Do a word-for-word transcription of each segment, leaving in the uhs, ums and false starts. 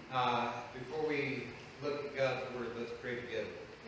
Uh, before we look at God's Word, let's pray together.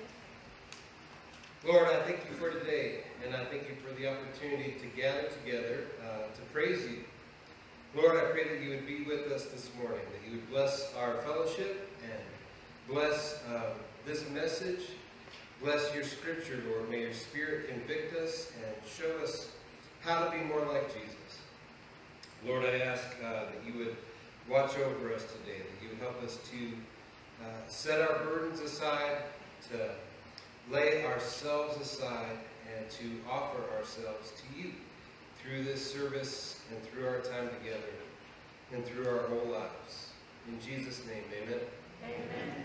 Lord, I thank you for today, and I thank you for the opportunity to gather together uh, to praise you. Lord, I pray that you would be with us this morning, that you would bless our fellowship and bless uh, this message. Bless your scripture, Lord. May your Spirit convict us and show us how to be more like Jesus. Lord, I ask uh, that you would watch over us today, that you would help us to uh, set our burdens aside, to lay ourselves aside, and to offer ourselves to you through this service and through our time together and through our whole lives. In Jesus' name, amen. Amen.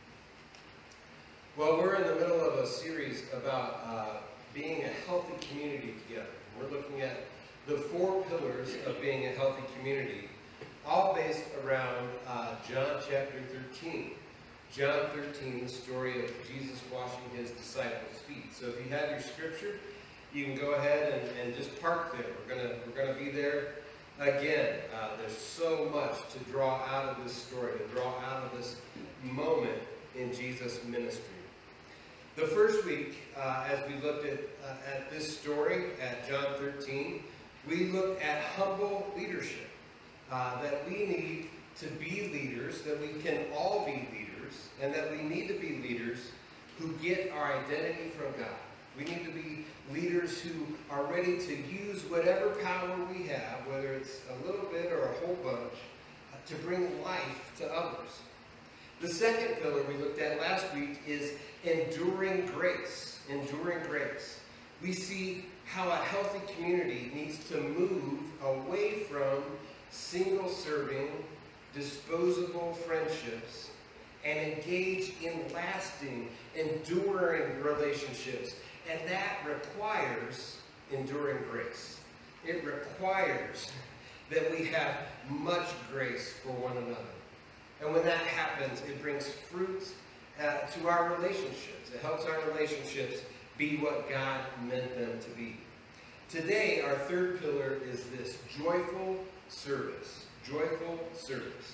Well, we're in the middle of a series about uh, being a healthy community together. We're looking at the four pillars of being a healthy community, all based around uh, John chapter thirteen. John thirteen, the story of Jesus washing his disciples' feet. So if you have your scripture, you can go ahead and, and just park there. We're gonna we're gonna be there again. Uh, there's so much to draw out of this story, to draw out of this moment in Jesus' ministry. The first week, uh, as we looked at uh, at this story at John thirteen, we looked at humble leadership. Uh, that we need to be leaders, that we can all be leaders, and that we need to be leaders who get our identity from God. We need to be leaders who are ready to use whatever power we have, whether it's a little bit or a whole bunch, uh, to bring life to others. The second pillar we looked at last week is enduring grace. Enduring grace. We see how a healthy community needs to move away from single-serving, disposable friendships and engage in lasting, enduring relationships. And that requires enduring grace. It requires that we have much grace for one another. And when that happens, it brings fruit uh, to our relationships. It helps our relationships be what God meant them to be. Today, our third pillar is this: joyful service. Joyful service.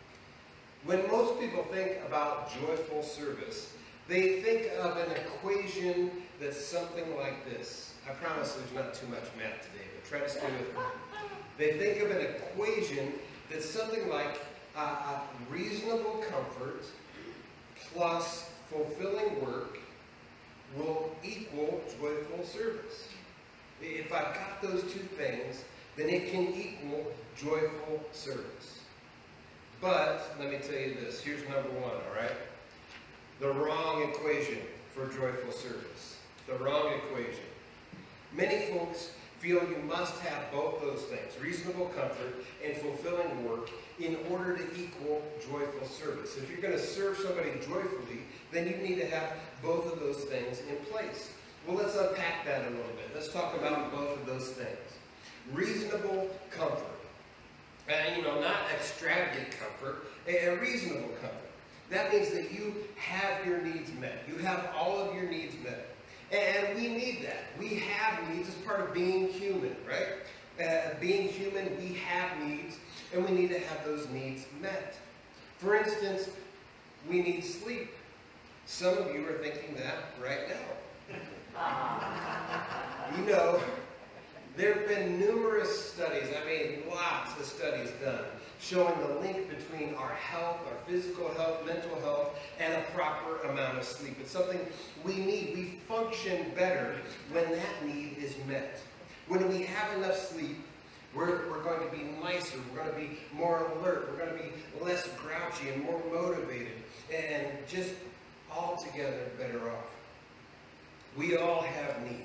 When most people think about joyful service, they think of an equation that's something like this. I promise there's not too much math today, but try to stay with me. They think of an equation that's something like uh, uh, reasonable comfort plus fulfilling work will equal joyful service. If I've got those two things, then it can equal joyful service. But let me tell you this. Here's number one, all right? The wrong equation for joyful service. The wrong equation. Many folks feel you must have both those things, reasonable comfort and fulfilling work, in order to equal joyful service. If you're going to serve somebody joyfully, then you need to have both of those things in place. Well, let's unpack that a little bit. Let's talk about both of those things. Reasonable comfort. And, you know, not extravagant comfort, a reasonable comfort. That means that you have your needs met. You have all of your needs met. And we need that. We have needs as part of being human, right? Uh, being human, we have needs, and we need to have those needs met. For instance, we need sleep. Some of you are thinking that right now. You know, there have been numerous studies, I mean lots of studies done, showing the link between our health, our physical health, mental health, and a proper amount of sleep. It's something we need. We function better when that need is met. When we have enough sleep, we're, we're going to be nicer, we're going to be more alert, we're going to be less grouchy and more motivated, and just altogether better off. We all have needs.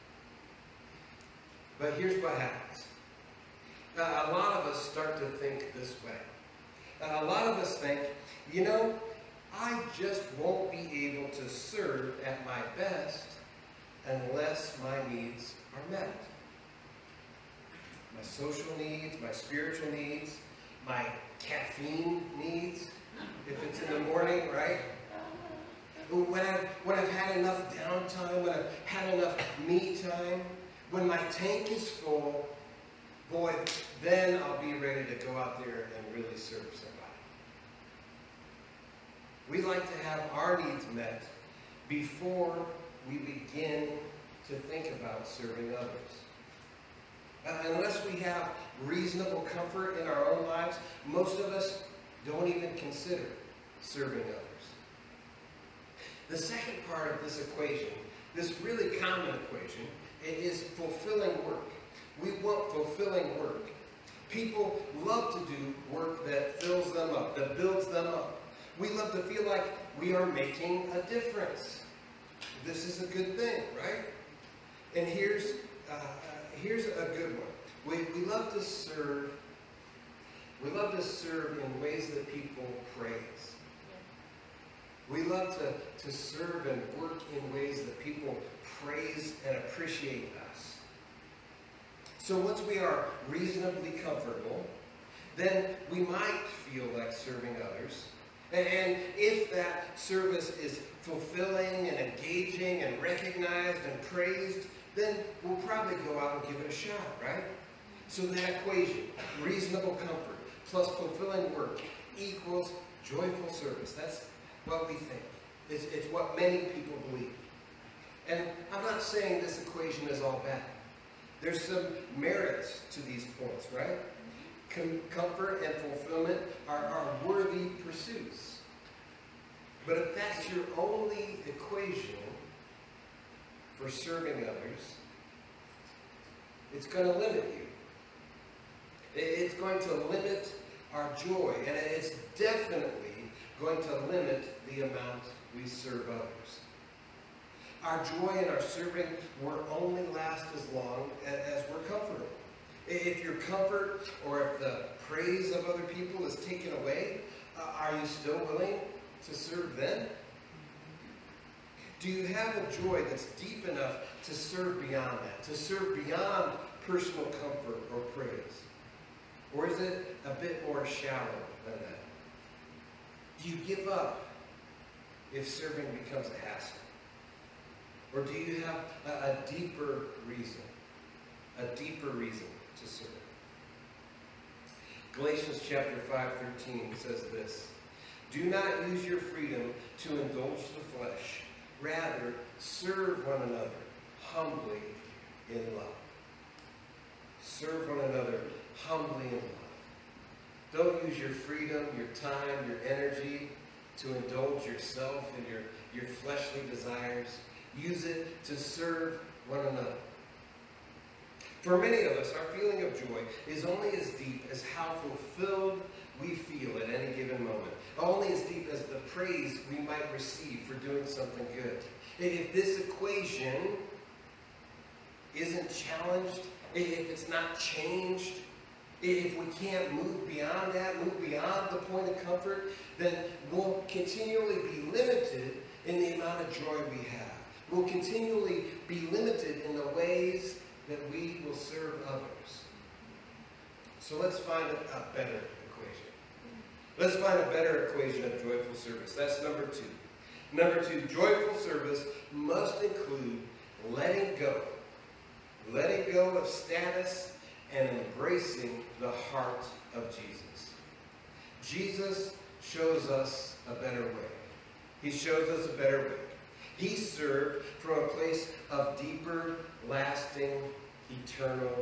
But here's what happens. Uh, a lot of us start to think this way. Uh, a lot of us think, you know, I just won't be able to serve at my best unless my needs are met. My social needs, my spiritual needs, my caffeine needs, if it's in the morning, right? When I've, when I've had enough downtime, when I've had enough me time, when my tank is full, boy, then I'll be ready to go out there and really serve somebody. We like to have our needs met before we begin to think about serving others. Uh, unless we have reasonable comfort in our own lives, most of us don't even consider serving others. The second part of this equation, this really common equation, it is fulfilling work. We want fulfilling work. People love to do work that fills them up, that builds them up. We love to feel like we are making a difference. This is a good thing, right? And here's, uh, here's a good one. We, we love to serve, we love to serve in ways that people praise. We love to, to serve and work in ways that people praise and appreciate us. So once we are reasonably comfortable, then we might feel like serving others. And if that service is fulfilling and engaging and recognized and praised, then we'll probably go out and give it a shot, right? So that equation, reasonable comfort plus fulfilling work equals joyful service. That's what we think. It's, it's what many people believe. And I'm not saying this equation is all bad. There's some merit to these points, right? Com comfort and fulfillment are, are worthy pursuits. But if that's your only equation for serving others, it's going to limit you. It's going to limit our joy, and it's definitely going to limit the amount we serve others. Our joy and our serving will only last as long as we're comfortable. If your comfort or if the praise of other people is taken away, uh, are you still willing to serve then? Do you have a joy that's deep enough to serve beyond that, to serve beyond personal comfort or praise? Or is it a bit more shallow than that? Do you give up if serving becomes a hassle? Or do you have a, a deeper reason, a deeper reason to serve? Galatians chapter five thirteen says this: do not use your freedom to indulge the flesh. Rather, serve one another humbly in love. Serve one another humbly in love. Don't use your freedom, your time, your energy to indulge yourself and your, your fleshly desires. Use it to serve one another. For many of us, our feeling of joy is only as deep as how fulfilled we feel at any given moment. Only as deep as the praise we might receive for doing something good. If this equation isn't challenged, if it's not changed, if we can't move beyond that, move beyond the point of comfort, then we'll continually be limited in the amount of joy we have. We'll continually be limited in the ways that we will serve others. So let's find a, a better equation. Let's find a better equation of joyful service. That's number two. Number two, joyful service must include letting go. Letting go of status and embracing the heart of Jesus. Jesus shows us a better way. He shows us a better way. He served from a place of deeper, lasting, eternal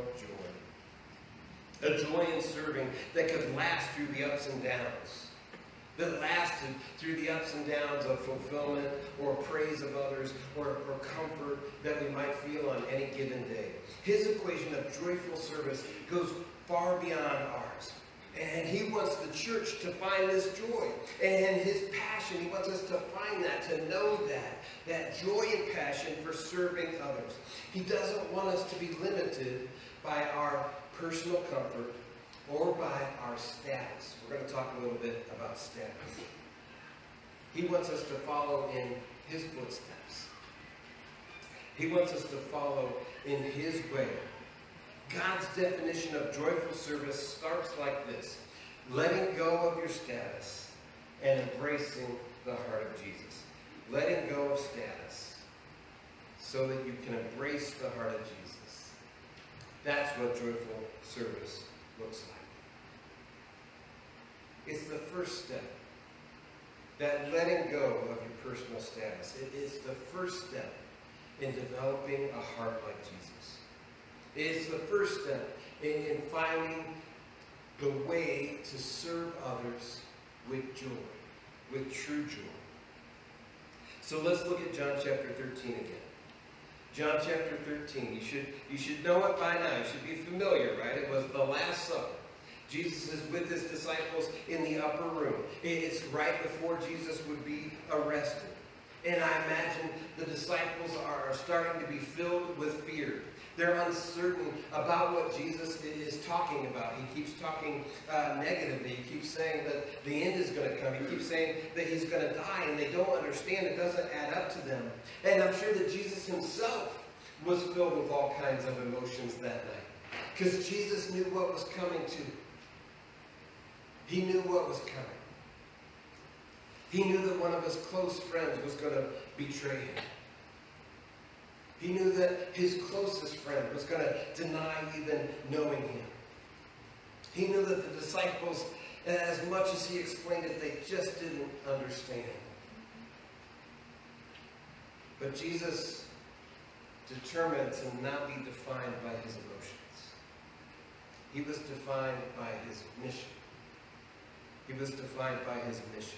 joy. A joy in serving that could last through the ups and downs. That lasted through the ups and downs of fulfillment or praise of others or, or comfort that we might feel on any given day. His equation of joyful service goes far beyond ours. And he wants the church to find this joy. And his passion, he wants us to find that, to know that. That joy and passion for serving others. He doesn't want us to be limited by our personal comfort or by our status. We're going to talk a little bit about status. He wants us to follow in his footsteps. He wants us to follow in his way. God's definition of joyful service starts like this: letting go of your status and embracing the heart of Jesus. Letting go of status so that you can embrace the heart of Jesus. That's what joyful service looks like. It's the first step that letting go of your personal status, it is the first step in developing a heart like Jesus. It is the first step in, in finding the way to serve others with joy, with true joy. So let's look at John chapter thirteen again. John chapter thirteen, you should, you should know it by now. You should be familiar, right? It was the Last Supper. Jesus is with his disciples in the upper room. It's right before Jesus would be arrested. And I imagine the disciples are starting to be filled with fear. They're uncertain about what Jesus is talking about. He keeps talking uh, negatively. He keeps saying that the end is going to come. He keeps saying that he's going to die, and they don't understand. It doesn't add up to them. And I'm sure that Jesus himself was filled with all kinds of emotions that night, because Jesus knew what was coming to him. He knew what was coming. He knew that one of his close friends was going to betray him. He knew that his closest friend was going to deny even knowing him. He knew that the disciples, as much as he explained it, they just didn't understand. But Jesus determined to not be defined by his emotions. He was defined by his mission. He was defined by his mission.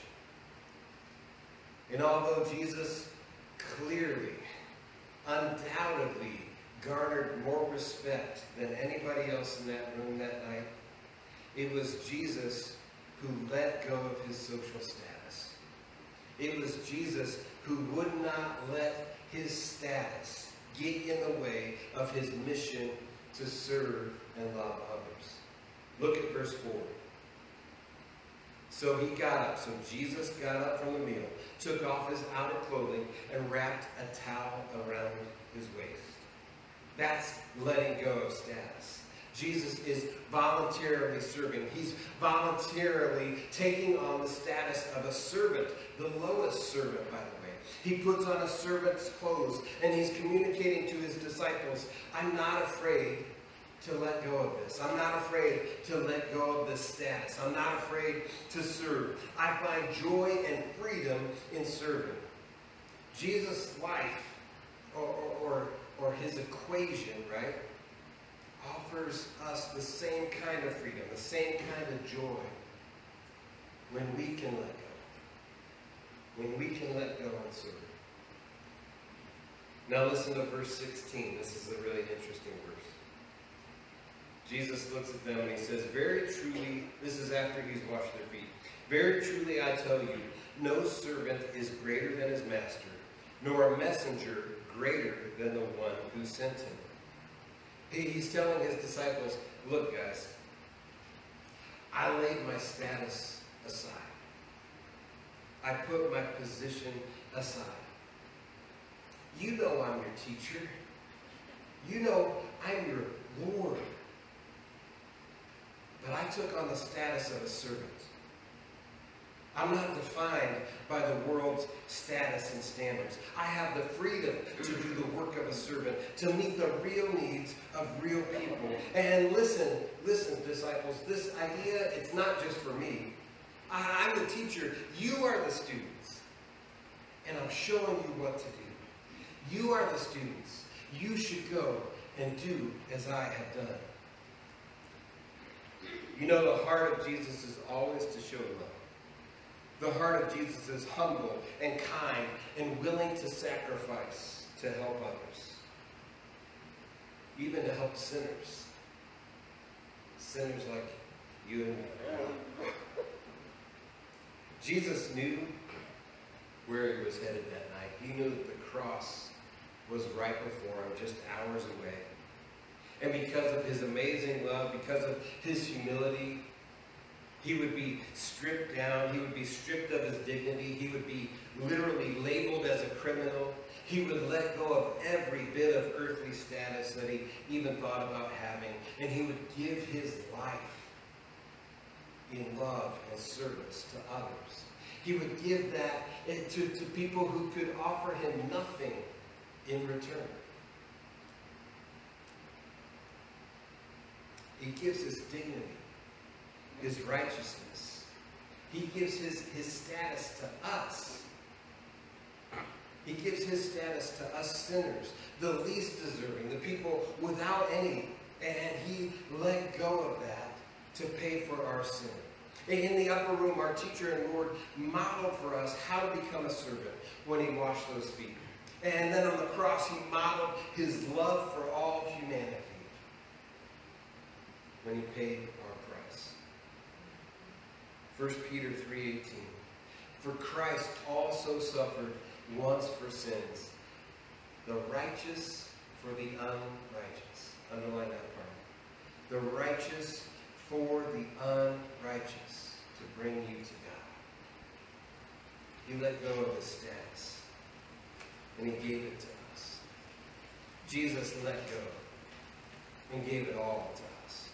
And although Jesus clearly, undoubtedly garnered more respect than anybody else in that room that night, it was Jesus who let go of his social status. It was Jesus who would not let his status get in the way of his mission to serve and love others. Look at verse four. So he got up. So Jesus got up from the meal, took off his outer clothing, and wrapped a towel around his waist. That's letting go of status. Jesus is voluntarily serving. He's voluntarily taking on the status of a servant, the lowest servant, by the way. He puts on a servant's clothes, and he's communicating to his disciples, I'm not afraid to let go of this. I'm not afraid to let go of this status. I'm not afraid to serve. I find joy and freedom in serving. Jesus' life, or, or, or his equation, right, offers us the same kind of freedom, the same kind of joy when we can let go. When we can let go and serve. Now listen to verse sixteen. This is a really interesting verse. Jesus looks at them and he says, very truly, this is after he's washed their feet, very truly I tell you, no servant is greater than his master, nor a messenger greater than the one who sent him. He's telling his disciples, look guys, I laid my status aside. I put my position aside. You know I'm your teacher. You know I'm your Lord. But I took on the status of a servant. I'm not defined by the world's status and standards. I have the freedom to do the work of a servant, to meet the real needs of real people. And listen, listen, disciples, this idea, it's not just for me. I'm the teacher. You are the students. And I'm showing you what to do. You are the students. You should go and do as I have done. You know, the heart of Jesus is always to show love. The heart of Jesus is humble and kind and willing to sacrifice to help others. Even to help sinners. Sinners like you and me. Jesus knew where he was headed that night. He knew that the cross was right before him, just hours away. And because of his amazing love, because of his humility, he would be stripped down. He would be stripped of his dignity. He would be literally labeled as a criminal. He would let go of every bit of earthly status that he even thought about having. And he would give his life in love and service to others. He would give that to, to people who could offer him nothing in return. He gives his dignity, his righteousness. He gives his, his status to us. He gives his status to us sinners, the least deserving, the people without any. And he let go of that to pay for our sin. In the upper room, our teacher and Lord modeled for us how to become a servant when he washed those feet. And then on the cross, he modeled his love for all humanity when he paid our price. First Peter three eighteen. For Christ also suffered once for sins, the righteous for the unrighteous. Underline that part. The righteous for the unrighteous, to bring you to God. He let go of his status, and he gave it to us. Jesus let go and gave it all to us.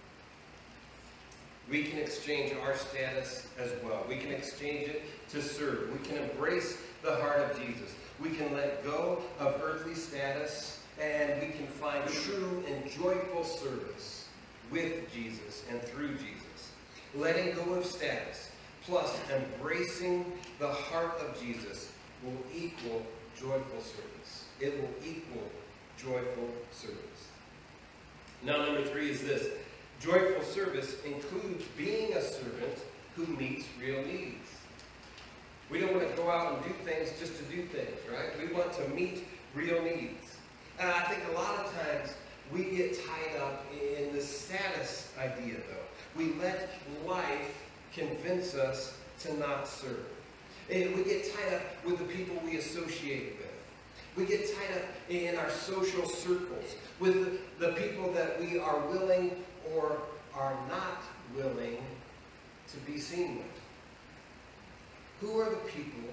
We can exchange our status as well. We can exchange it to serve. We can embrace the heart of Jesus. We can let go of earthly status, and we can find true and joyful service with Jesus and through Jesus. Letting go of status plus embracing the heart of Jesus will equal joyful service. It will equal joyful service. Now, number three is this. Joyful service includes being a servant who meets real needs. We don't want to go out and do things just to do things, right? We want to meet real needs. And I think a lot of times we get tied up in the status idea, though. We let life convince us to not serve. And we get tied up with the people we associate with. We get tied up in our social circles with the people that we are willing or are not willing to be seen with. Who are the people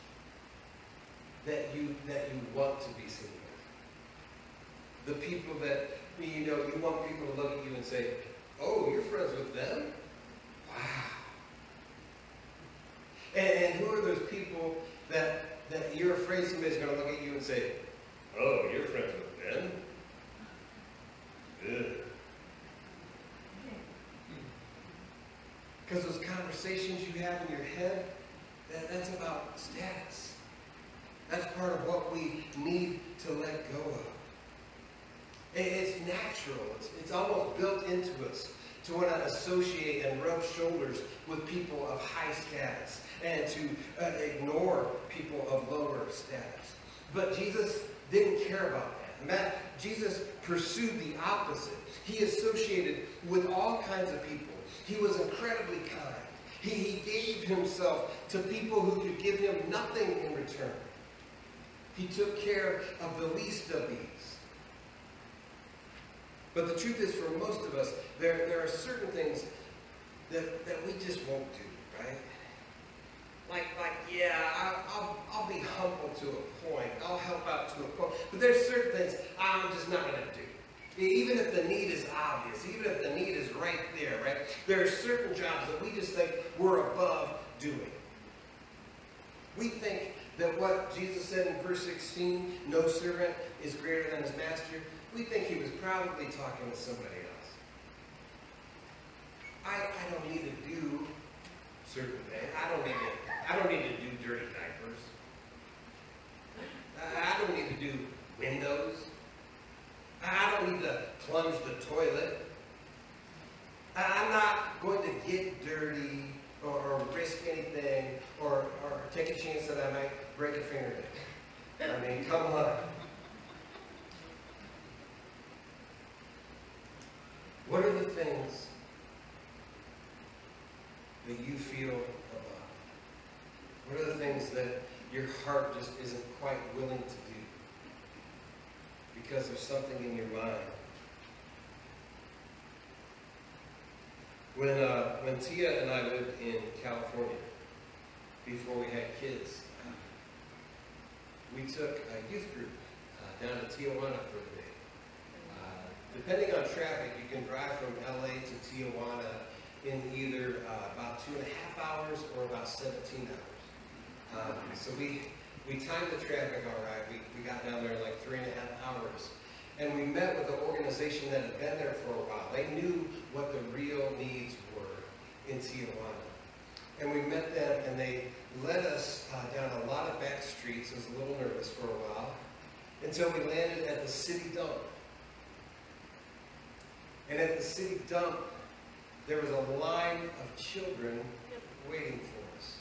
that you that you want to be seen with? The people that, you know, you want people to look at you and say, oh, you're friends with them? Wow. And, and who are those people that, that you're afraid somebody's going to look at you and say, oh, you're friends with them? Good. Because those conversations you have in your head, that, that's about status. That's part of what we need to let go of. It's natural. It's, it's almost built into us to want to associate and rub shoulders with people of high status and to uh, ignore people of lower status. But Jesus didn't care about that. And that Jesus pursued the opposite. He associated with all kinds of people. He was incredibly kind. He, he gave himself to people who could give him nothing in return. He took care of the least of these. But the truth is, for most of us, there, there are certain things that, that we just won't do, right? Like, like yeah, I, I'll, I'll be humble to a point. I'll help out to a point. But there's certain things I'm just not going to do. Even if the need is obvious, even if the need is right there, right? There are certain jobs that we just think we're above doing. We think that what Jesus said in verse sixteen, no servant is greater than his master, we think he was probably talking to somebody else. I, I don't need to do certain things. I don't need to, I don't need to do dirty diapers. I, I don't need to do windows. I don't need to plunge the toilet. I, I'm not going to get dirty or, or risk anything or, or take a chance that I might break a fingernail. I mean, come on. What are the things that you feel about? What are the things that your heart just isn't quite willing to do? Because there's something in your mind. When, uh, when Tia and I lived in California, before we had kids, we took a youth group uh, down to Tijuana for the day. Uh, depending on traffic, you can drive from L A to Tijuana in either uh, about two and a half hours or about seventeen hours. Um, so we, we timed the traffic all right. We, we got down there in like three and a half hours. And we met with an organization that had been there for a while. They knew what the real needs were in Tijuana. And we met them, and they led us uh, down a lot of back streets. I was a little nervous for a while, until we landed at the city dump. And at the city dump, there was a line of children waiting for us.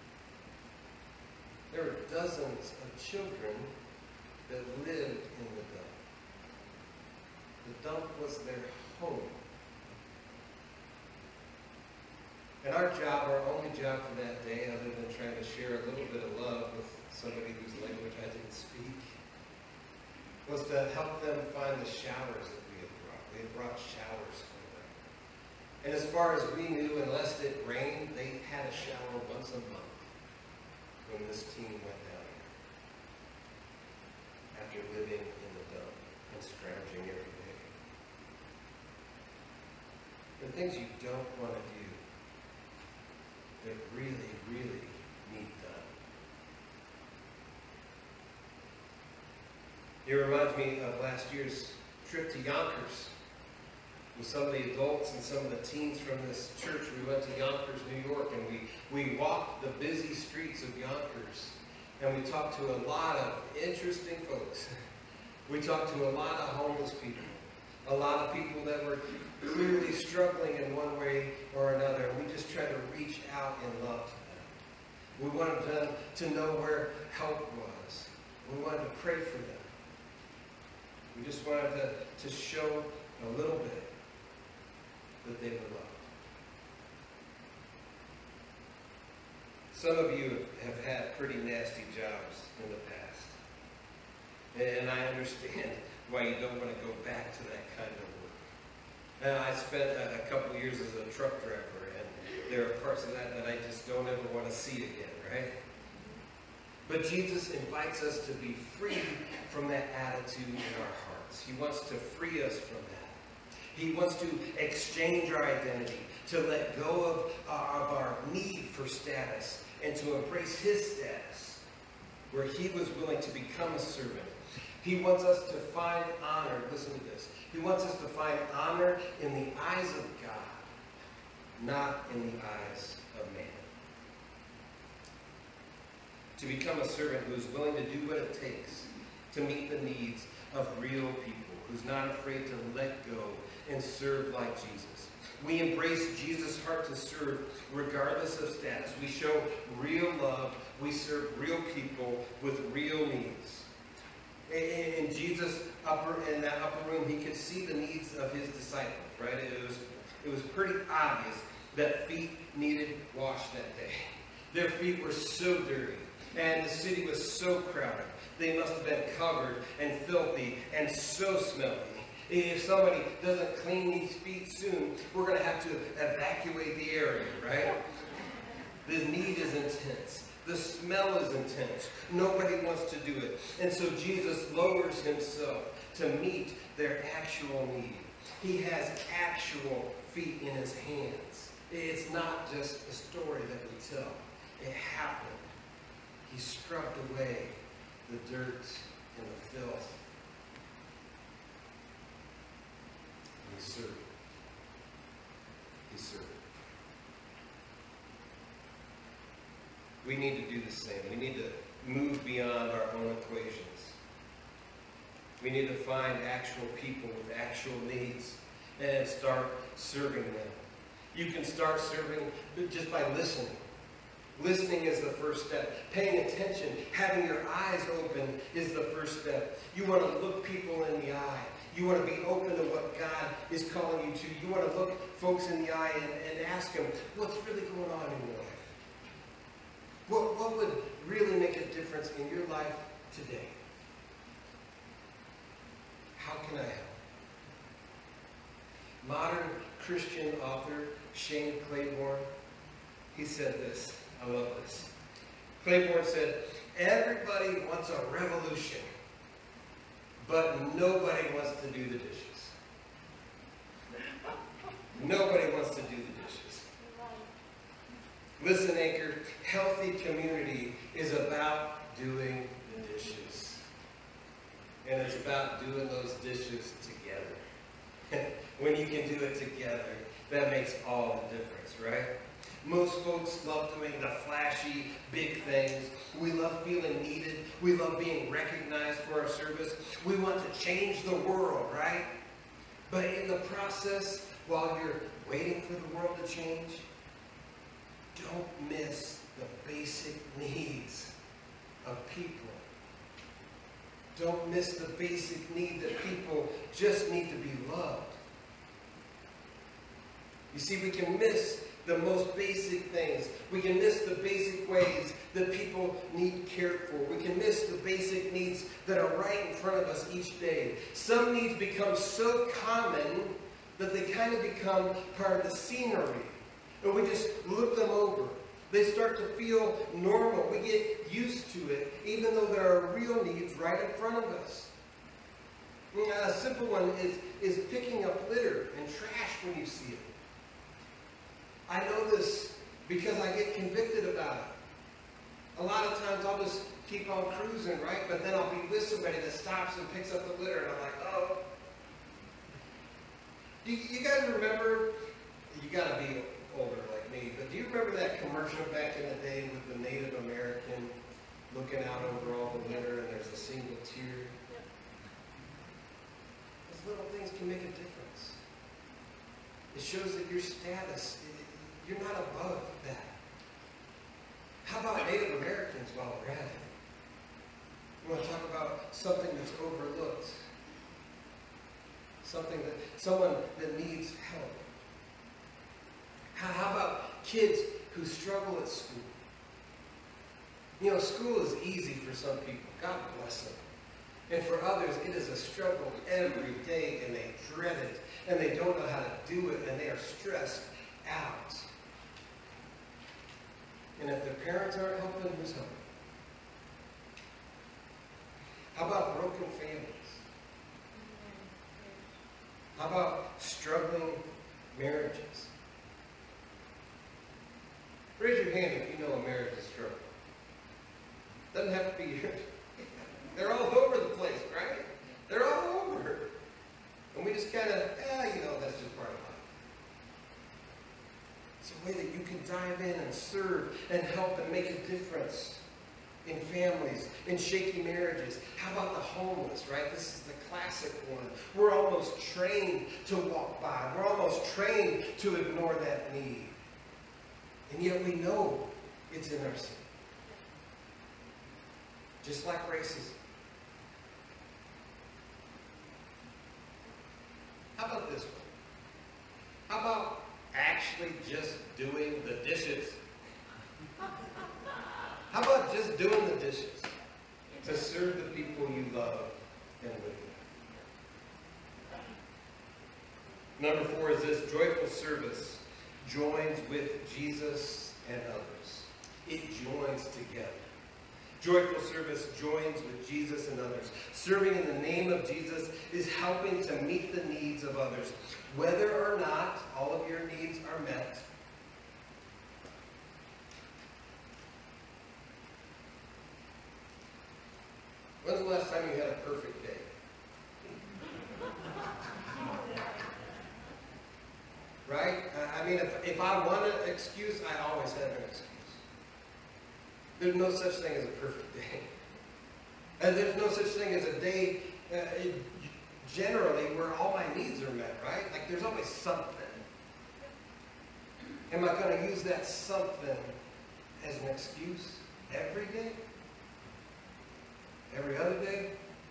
There were dozens of children that lived in the dump. The dump was their home. And our job, our only job for that day, other than trying to share a little bit of love with somebody whose language I didn't speak, was to help them find the showers that we had brought. We had brought showers for them. And as far as we knew, unless it rained, they had a shower once a month when this team went down there, after living in the dump and scrounging every day. The things you don't want to do that really, really need done. It reminds me of last year's trip to Yonkers. With some of the adults and some of the teens from this church, we went to Yonkers, New York, and we, we walked the busy streets of Yonkers. And we talked to a lot of interesting folks. We talked to a lot of homeless people. A lot of people that were clearly struggling in one way or another. And we just tried to reach out in love to them. We wanted them to know where help was. We wanted to pray for them. We just wanted to, to show a little bit that they were loved. Some of you have had pretty nasty jobs in the past. And I understand why you don't want to go back to that kind of work. And I spent a, a couple years as a truck driver, and there are parts of that that I just don't ever want to see again, right? But Jesus invites us to be free from that attitude in our hearts. He wants to free us from that. He wants to exchange our identity, to let go of, uh, of our need for status, and to embrace his status, where he was willing to become a servant. He wants us to find honor. Listen to this. He wants us to find honor in the eyes of God, not in the eyes of man. To become a servant who is willing to do what it takes to meet the needs of real people, who's not afraid to let go and serve like Jesus. We embrace Jesus' heart to serve regardless of status. We show real love. We serve real people with real needs. In Jesus' upper, in that upper room, he could see the needs of his disciples, right? It was, it was pretty obvious that feet needed washed that day. Their feet were so dirty, and the city was so crowded. They must have been covered and filthy and so smelly. If somebody doesn't clean these feet soon, we're going to have to evacuate the area, right? The need is intense. The smell is intense. Nobody wants to do it. And so Jesus lowers himself to meet their actual need. He has actual feet in his hands. It's not just a story that we tell. It happened. He scrubbed away the dirt and the filth. And he served. He served. We need to do the same. We need to move beyond our own equations. We need to find actual people with actual needs and start serving them. You can start serving just by listening. Listening is the first step. Paying attention, having your eyes open is the first step. You want to look people in the eye. You want to be open to what God is calling you to. You want to look folks in the eye and, and ask them, what's really going on in your life? What, what would really make a difference in your life today? How can I help? Modern Christian author Shane Claiborne, he said this. I love this. Claiborne said, everybody wants a revolution, but nobody wants to do the dishes. Nobody wants to do the dishes. Listen, Anchor, healthy community is about doing the dishes. And it's about doing those dishes together. When you can do it together, that makes all the difference, right? Most folks love doing the flashy, big things. We love feeling needed. We love being recognized for our service. We want to change the world, right? But in the process, while you're waiting for the world to change, don't miss the basic needs of people. Don't miss the basic need that people just need to be loved. You see, we can miss the most basic things. We can miss the basic ways that people need cared for. We can miss the basic needs that are right in front of us each day. Some needs become so common that they kind of become part of the scenery. And we just look them over. They start to feel normal. We get used to it, even though there are real needs right in front of us. A simple one is, is picking up litter and trash when you see it. I know this because I get convicted about it. A lot of times I'll just keep on cruising, right? But then I'll be with somebody that stops and picks up the litter, and I'm like, oh. Do you, you guys remember, you got to be older like me, but do you remember that commercial back in the day with the Native American looking out over all the litter and there's a single tear? Yep. Those little things can make a difference. It shows that your status, you're not above that. How about Native Americans while we're at it? We want to talk about something that's overlooked. Something that, someone that needs help. How, how about kids who struggle at school? You know, school is easy for some people. God bless them. And for others, it is a struggle every day, and they dread it, and they don't know how to do it, and they are stressed out. And if their parents aren't helping, who's helping? How about broken families? How about struggling marriages? Raise your hand if you know a marriage is struggling. Doesn't have to be yours. They're all over the place, right? They're all over. And we just kind of, eh, you know, that's just part of life. It's a way that you can dive in and serve and help and make a difference in families, in shaky marriages. How about the homeless, right? This is the classic one. We're almost trained to walk by. We're almost trained to ignore that need. And yet we know it's in our city. Just like racism. How about this one? How about actually just doing the dishes? How about just doing the dishes to serve the people you love and live with? Number four is this: joyful service joins with Jesus and others. It joins together. Joyful service joins with Jesus and others. Serving in the name of Jesus is helping to meet the needs of others, whether or not all of your needs are met. When's the last time you had a perfect day? Right? I mean, if, if I want an excuse, I always have an excuse. There's no such thing as a perfect day. And there's no such thing as a day, uh, it, generally, where all my needs are met, right? Like, there's always something. Am I going to use that something as an excuse every day? Every other day?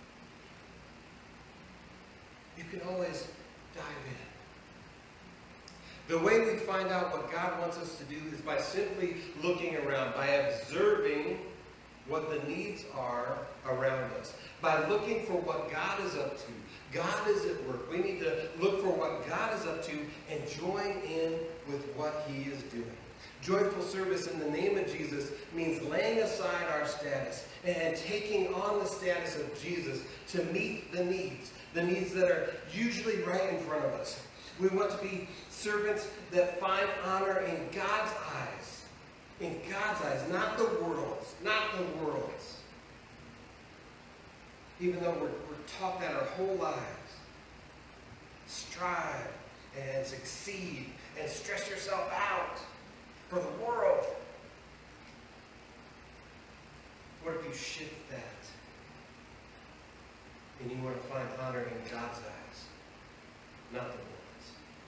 You can always dive in. The way we find out what God wants us to do is by simply looking around, by observing what the needs are around us, by looking for what God is up to. God is at work. We need to look for what God is up to and join in with what He is doing. Joyful service in the name of Jesus means laying aside our status and taking on the status of Jesus to meet the needs, the needs that are usually right in front of us. We want to be servants that find honor in God's eyes. In God's eyes, not the world's, not the world's. Even though we're, we're taught that our whole lives. Strive and succeed and stress yourself out. for the world. What if you shift that and you want to find honor in God's eyes, not the world's?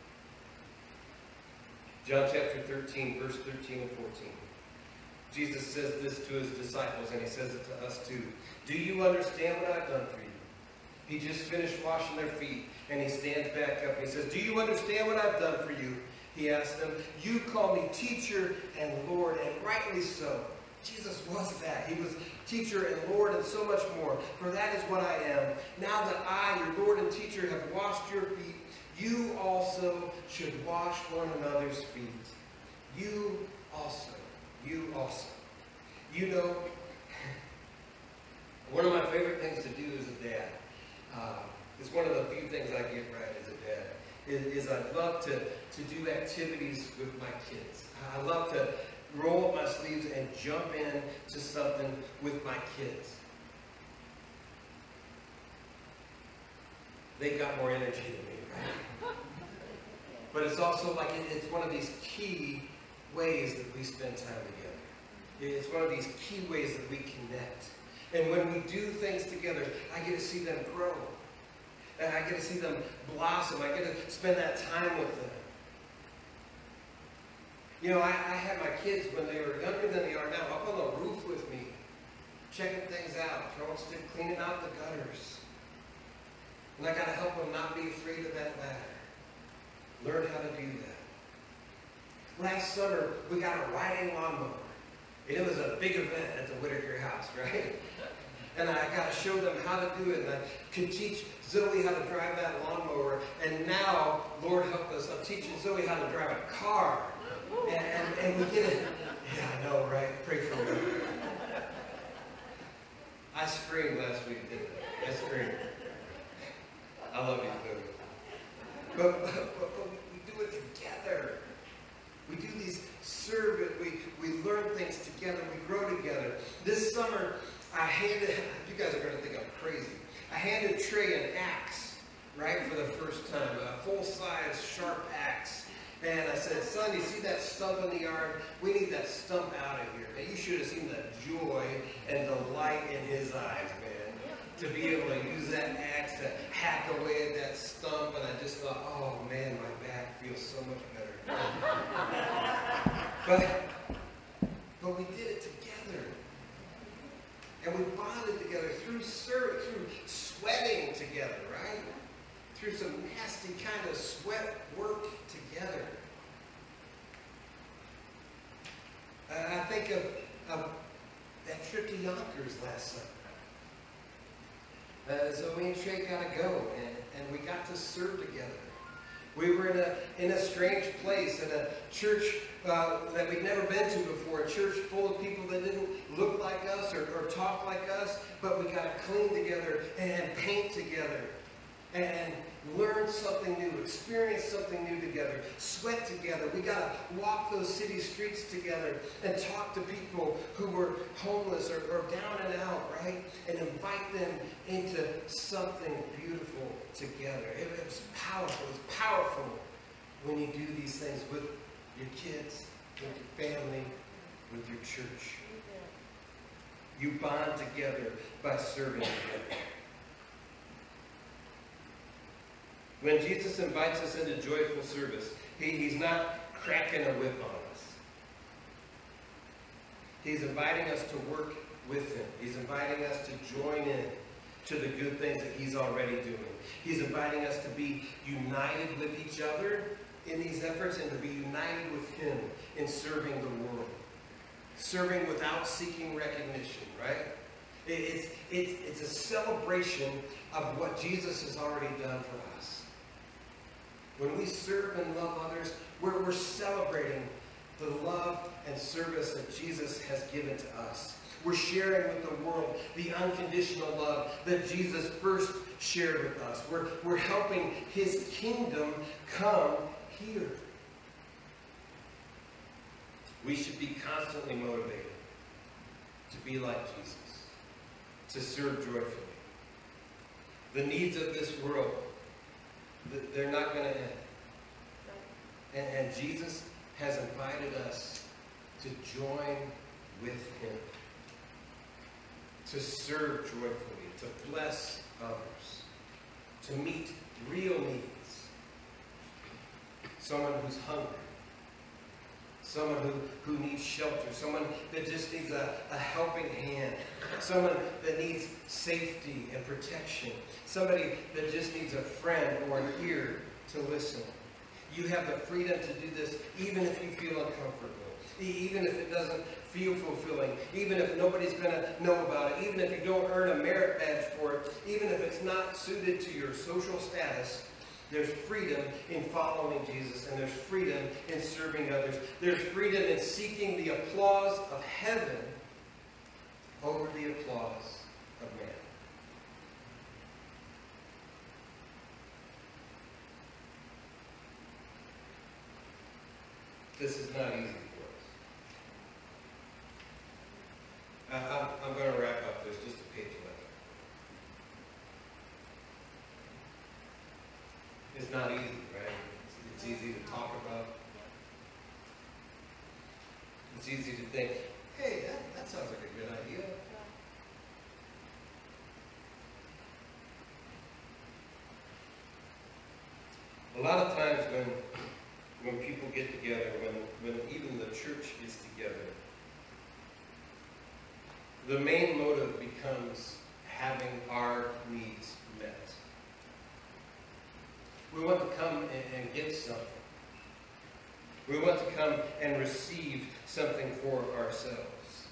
John chapter thirteen, verse thirteen and fourteen. Jesus says this to his disciples, and he says it to us too. Do you understand what I've done for you? He just finished washing their feet, and he stands back up and he says, do you understand what I've done for you? He asked them, you call me teacher and Lord, and rightly so. Jesus was that. He was teacher and Lord and so much more. For that is what I am. Now that I, your Lord and teacher, have washed your feet, you also should wash one another's feet. You also. You also. You know, one of my favorite things to do as a dad, uh, it's one of the few things I get right as a dad, is, is I love to, to do activities with my kids. I love to roll up my sleeves and jump in to something with my kids. They got more energy than me, right? But it's also like it, it's one of these key ways that we spend time together. It's one of these key ways that we connect. And when we do things together, I get to see them grow. And I get to see them blossom. I get to spend that time with them. You know, I, I had my kids when they were younger than they are now up on the roof with me, checking things out, throwing stick, cleaning out the gutters. And I got to help them not be afraid of that ladder. Learn how to do that. Last summer, we got a riding lawnmower. And it was a big event at the Whitaker house, right? And I got to show them how to do it. And I could teach Zoe how to drive that lawnmower. And now, Lord help us, I'm teaching Zoe how to drive a car. And, and, and we get it. Yeah, I know, right? Pray for me. I screamed last week, didn't I? I screamed. I love you, Zoe. But, but, but, but we do it together. We do these serve it. We, we learn things together. We grow together. This summer, I handed, you guys are going to think I'm crazy. I handed Trey an axe, right, for the first time, a full-size sharp axe. And I said, son, you see that stump in the yard? We need that stump out of here. And you should have seen the joy and the light in his eyes, man, to be able to use that axe to hack away at that stump. And I just thought, oh, man, my back feels so much better. but, but we did it together. And we bonded together through service, through sweating together, right? Through some nasty kind of sweat work together. Uh, I think of, of that trip to Yonkers last summer. Uh, Zoe and Trey got to go, and, and we got to serve together. We were in a, in a strange place, in a church uh, that we'd never been to before, a church full of people that didn't look like us or, or talk like us, but we got to clean together and paint together and learn something new, experience something new together, sweat together. We got to walk those city streets together and talk to people who were homeless or, or down and out, right? And invite them into something beautiful together. It, it was powerful. It was powerful when you do these things with your kids, with your family, with your church. You bond together by serving together. When Jesus invites us into joyful service, he, he's not cracking a whip on us. He's inviting us to work with him. He's inviting us to join in to the good things that he's already doing. He's inviting us to be united with each other in these efforts and to be united with him in serving the world. Serving without seeking recognition, right? It, it's, it's, it's a celebration of what Jesus has already done for us. When we serve and love others, we're, we're celebrating the love and service that Jesus has given to us. We're sharing with the world the unconditional love that Jesus first shared with us. We're, we're helping his kingdom come here. We should be constantly motivated to be like Jesus, to serve joyfully. The needs of this world, they're not going to end. And, and Jesus has invited us to join with him, to serve joyfully, to bless others, to meet real needs. Someone who's hungry, someone who, who needs shelter, someone that just needs a, a helping hand, someone that needs safety and protection, somebody that just needs a friend or an ear to listen. You have the freedom to do this even if you feel uncomfortable, even if it doesn't feel fulfilling, even if nobody's going to know about it, even if you don't earn a merit badge for it, even if it's not suited to your social status. There's freedom in following Jesus, and there's freedom in serving others. There's freedom in seeking the applause of heaven over the applause of man. This is not easy for us. Uh, I'm, I'm going to wrap up. There's just a page left. It's not easy, right? It's, it's easy to talk about. It's easy to think, hey, that, that sounds like a good idea. A lot of times when when people get together, when, when even the church is together, the main motive becomes having our needs met. We want to come and, and get something. We want to come and receive something for ourselves.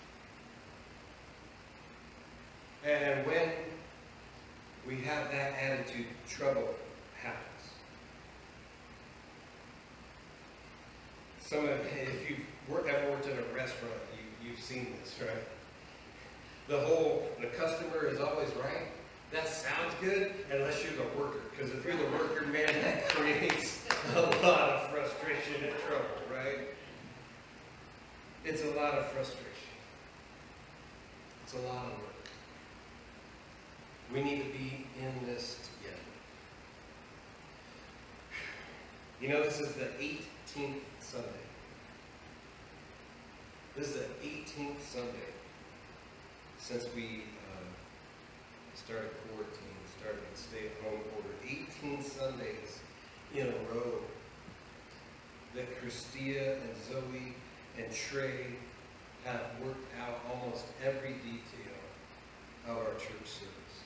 And when we have that attitude, trouble happens. Some of, if you've worked, ever worked in a restaurant, you, you've seen this, right? The whole, the customer is always right. That sounds good unless you're the worker. Because if you're the worker, man, that creates a lot of frustration and trouble, right? It's a lot of frustration. It's a lot of work. We need to be in this together. You know, this is the eighteenth Sunday. This is the eighteenth Sunday since we uh, started quarantine, started the stay-at-home order. eighteen Sundays in a row that Christia and Zoe and Trey have worked out almost every detail of our church service.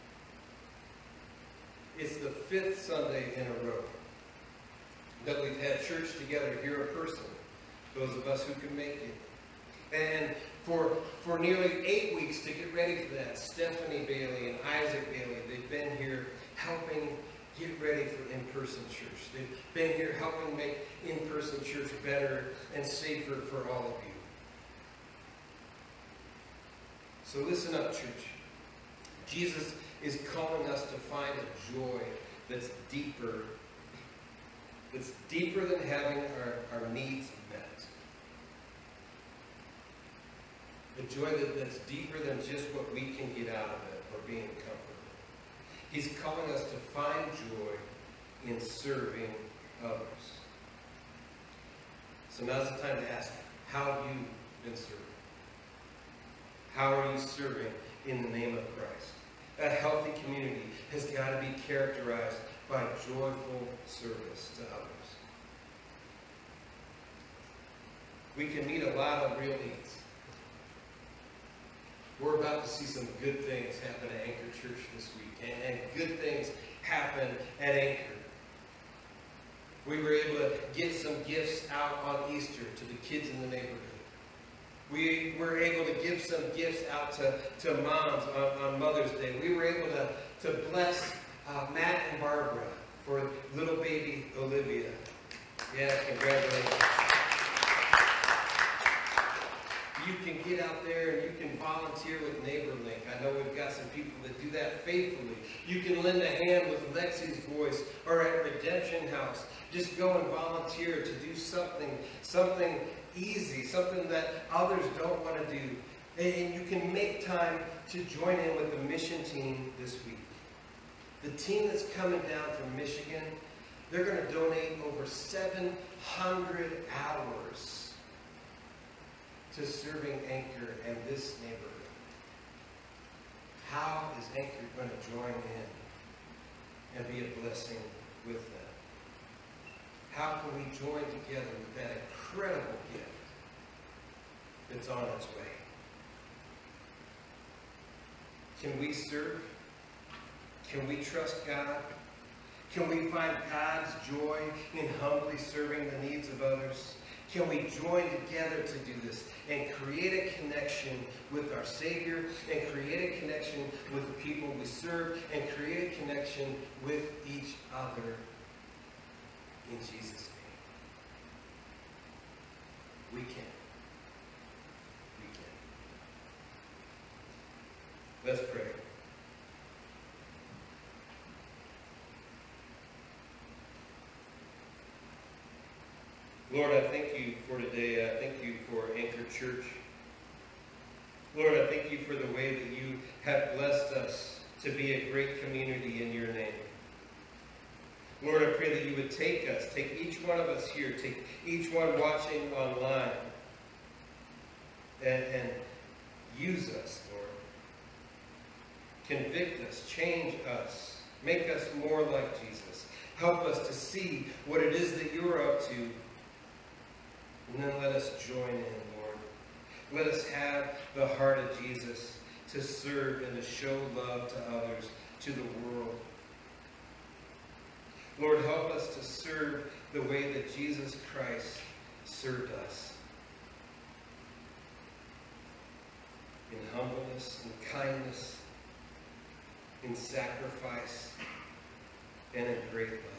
It's the fifth Sunday in a row that we've had church together here in person, those of us who can make it. And for, for nearly eight weeks to get ready for that, Stephanie Bailey and Isaac Bailey, they've been here helping get ready for in-person church. They've been here helping make in-person church better and safer for all of you. So listen up, church. Jesus is calling us to find a joy that's deeper It's deeper than having our, our needs met. A joy that, that's deeper than just what we can get out of it or being comfortable. He's calling us to find joy in serving others. So now's the time to ask, how have you been serving? How are you serving in the name of Christ? A healthy community has got to be characterized by joyful service to others. We can meet a lot of real needs. We're about to see some good things happen at Anchor Church this week, and, and good things happen at Anchor. We were able to get some gifts out on Easter to the kids in the neighborhood. We were able to give some gifts out to, to moms on, on Mother's Day. We were able to, to bless uh, Matt and Barbara for little baby Olivia. Yeah, congratulations. You can get out there and you can volunteer with NeighborLink. I know we've got some people that do that faithfully. You can lend a hand with Lexi's Voice or at Redemption House. Just go and volunteer to do something, something easy, something that others don't want to do. And you can make time to join in with the mission team this week. The team that's coming down from Michigan, they're going to donate over seven hundred hours to serving Anchor and this neighborhood? How is Anchor going to join in and be a blessing with them? How can we join together with that incredible gift that's on its way? Can we serve? Can we trust God? Can we find God's joy in humbly serving the needs of others? Can we join together to do this and create a connection with our Savior, and create a connection with the people we serve, and create a connection with each other in Jesus' name? We can. We can. Let's pray. Lord, I thank you for today. I thank you for Anchor Church. Lord, I thank you for the way that you have blessed us to be a great community in your name. Lord, I pray that you would take us, take each one of us here, take each one watching online, and, and use us, Lord. Convict us, change us, make us more like Jesus. Help us to see what it is that you're up to. And then let us join in, Lord. Let us have the heart of Jesus to serve and to show love to others, to the world. Lord, help us to serve the way that Jesus Christ served us. In humbleness, in kindness, in sacrifice, and in great love.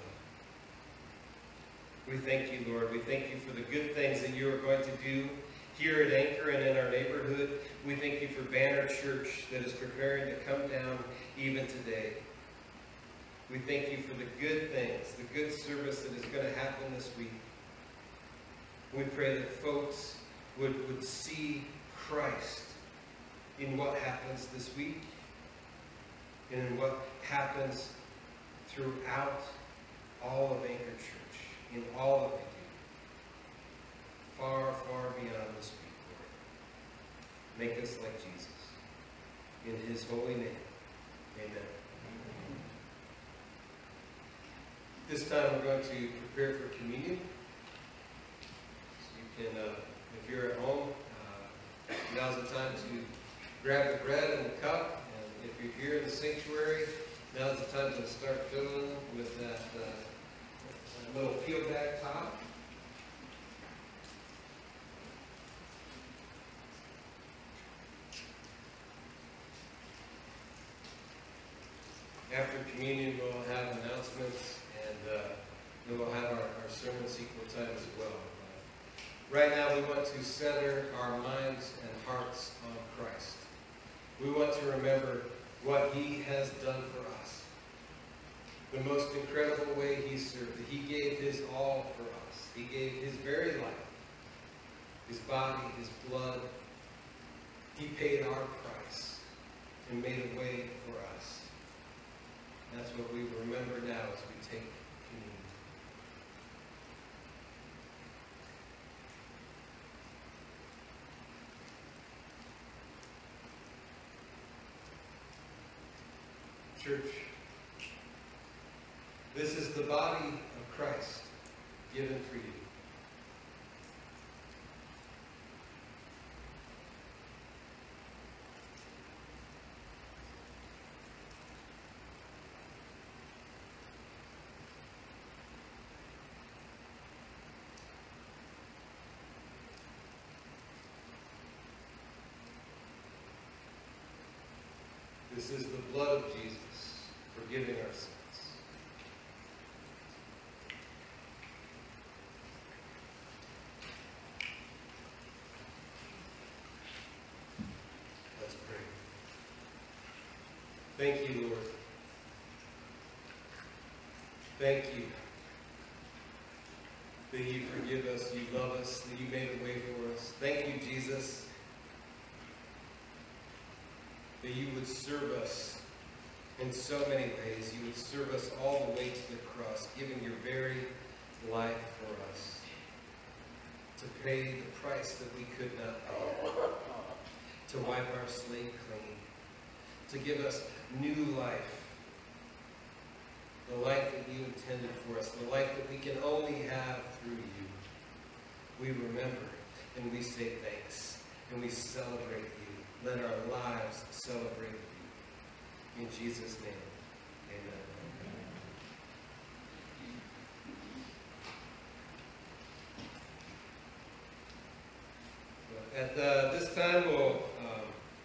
We thank you, Lord. We thank you for the good things that you are going to do here at Anchor and in our neighborhood. We thank you for Banner Church that is preparing to come down even today. We thank you for the good things, the good service that is going to happen this week. We pray that folks would, would see Christ in what happens this week and in what happens throughout all of Anchor Church. In all of it, far, far beyond this week, Lord. Make us like Jesus. In his holy name, amen. This time we're going to prepare for communion. So you can, uh, if you're at home, uh, now's the time to grab the bread and the cup. And if you're here in the sanctuary, now's the time to start filling with that uh, little peel back top. After communion, we'll have announcements, and uh, then we'll have our, our sermon sequel time as well. Uh, right now, we want to center our minds and hearts on Christ. We want to remember what he has done for us. The most incredible way he served. He gave his all for us. He gave his very life, his body, his blood. He paid our price and made a way for us. That's what we remember now as we take communion. Church, this is the body of Christ given for you. This is the blood of Jesus forgiving our sins. Let's pray. Thank you, Lord. Thank you that you forgive us, you love us, that you made a way for us. Thank you, Jesus, that you would serve us in so many ways. You would serve us all the way to the cross, giving your very life for us to pay the price that we could not pay. to wipe our slate clean, to give us new life, the life that you intended for us, the life that we can only have through you. We remember and we say thanks, and we celebrate you. Let our lives celebrate you. In Jesus' name, amen. At uh, this time, we'll um,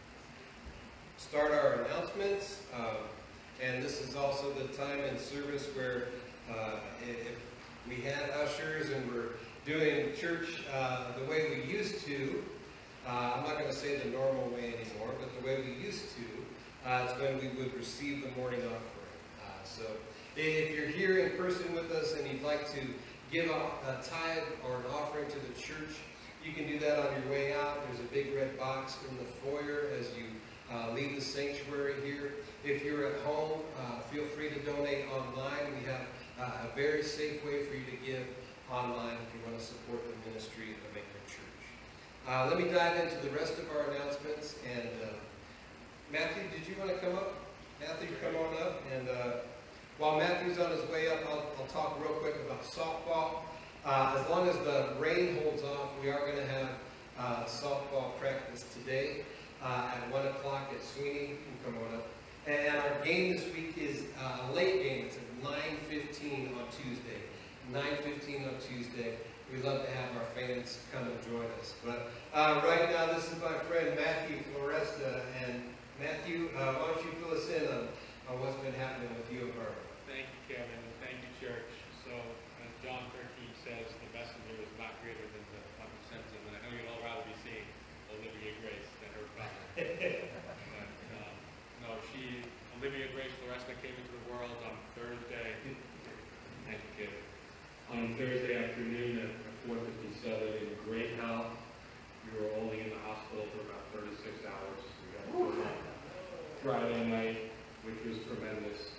start our announcements. Um, and this is also the time in service where uh, if we had ushers and we're doing church uh, the way we used to, uh, I'm not going to say the normal way anymore, but the way we used to, uh, it's when we would receive the morning offering. Uh, so if you're here in person with us and you'd like to give a, a tithe or an offering to the church, you can do that on your way out. There's a big red box in the foyer as you uh, leave the sanctuary here. If you're at home, uh, feel free to donate online. We have uh, a very safe way for you to give online if you want to support the ministry of Anchor Church. Uh, let me dive into the rest of our announcements. And uh, Matthew, did you want to come up? Matthew, come on up. And uh, while Matthew's on his way up, I'll, I'll talk real quick about softball. Uh, as long as the rain holds off, we are going to have uh, softball practice today uh, at one o'clock at Sweeney. You can come on up. And our game this week is uh, a late game. It's at nine fifteen on Tuesday. nine fifteen on Tuesday. We'd love to have our fans come and join us. But uh, right now, this is my friend Matthew Floresta. And Matthew, uh, why don't you fill us in on, on what's been happening with you and Barbara? Thank you, Kevin, and thank you, church. So, as John thirteen says, the messenger is not greater than the one who sends him. And I know you'd all rather be seeing Olivia Grace than her father. But, um, no, she, Olivia Grace Floresta came into the world on Thursday. Thank you, kid. On Thursday afternoon at four fifty-seven in great health. We were only in the hospital for about thirty-six hours. We got to go home Friday night, which was tremendous.